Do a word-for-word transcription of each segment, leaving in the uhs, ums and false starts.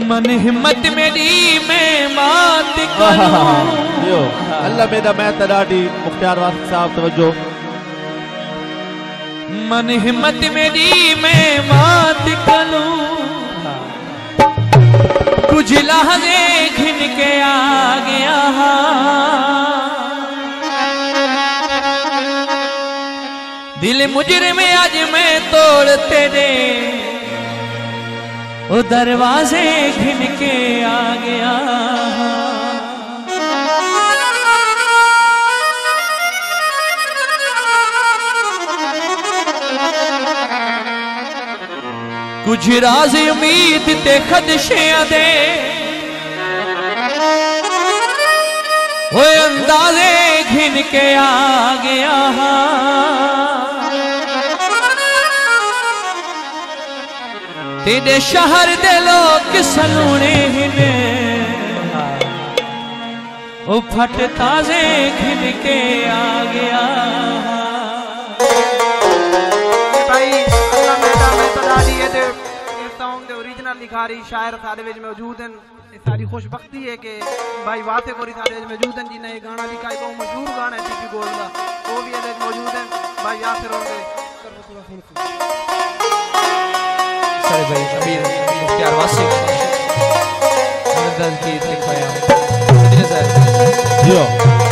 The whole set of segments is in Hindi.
मन हिम्मत मेरी मैं मात करूं। अल्लाह मेरा मैं तडाडी मुख्तियार वासिक साहब तवज्जो। मन हिम्मत मेरी मैं मात करूं, कुछ लहज़े घिन के आ गया। दिल मुजरिम आज मैं तोड़ तेरे वो दरवाजे घिन के आ गया। कुछ राज उम्मीद ते खदशियां दे वो अंदाजे घिन के आ गया। तेरे शहर दे लोग सलूने हिने वो फट ताजे घिन के आ गया। भाई अल्लाह मेरा मैं तडाडी है ते सॉन्ग दे ओरिजिनल लिखारी शायर सारे विच मौजूद हैं। सारी खुशबख्ती है कि भाई वाथे कोरी सारे विच मौजूद हैं जिन्हें गाना लिखा है। बहुत मशहूर गाना है टीपी गोल्ड का, वो भी ये मौजूद हैं। भाई यासिर होंगे सारे भाई अमीर मुख्तियार वासिक मदद की दिखाया इतने सारे जियो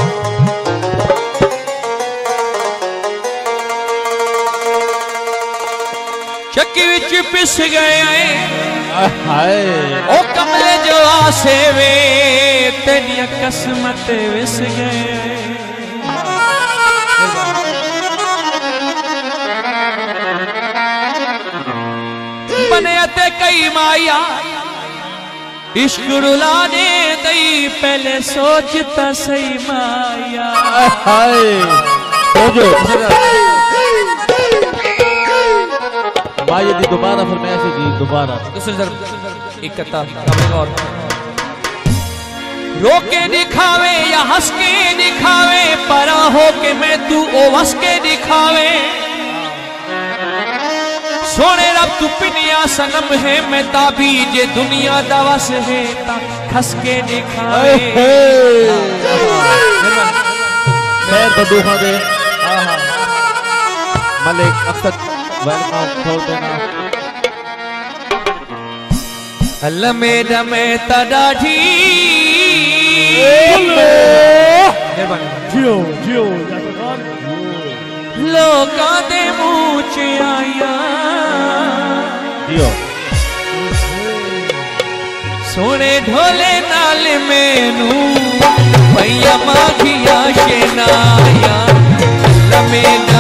चक्की विच पिस गए हाय ओ कमले जो आसे वे तेरी किस्मत विस गए। बने ते कई माया इश्क रुलाने दई पहले सोचता सही माया। हाय जो भाई दी दोबारा फरमाइश जी दोबारा दूसरी तरफ एक कता और रोके दिखावे या हंस के दिखावे परा हो के मैं तू ओ हंस के दिखावे। सोने रब तू पिनिया सनम है मैं ताबी जे दुनिया दवस है ता खस के दिखावे। खैर बदूहा दे मलिक अक्सर वेलकम छोड़ देना। अल्लाह मेरा मैं तडाडी जियो जियो लोकां दे मुंह च आया जियो सोने ढोले नाल मैनू भैया माखिया शेनाया। अल्लाह मेरा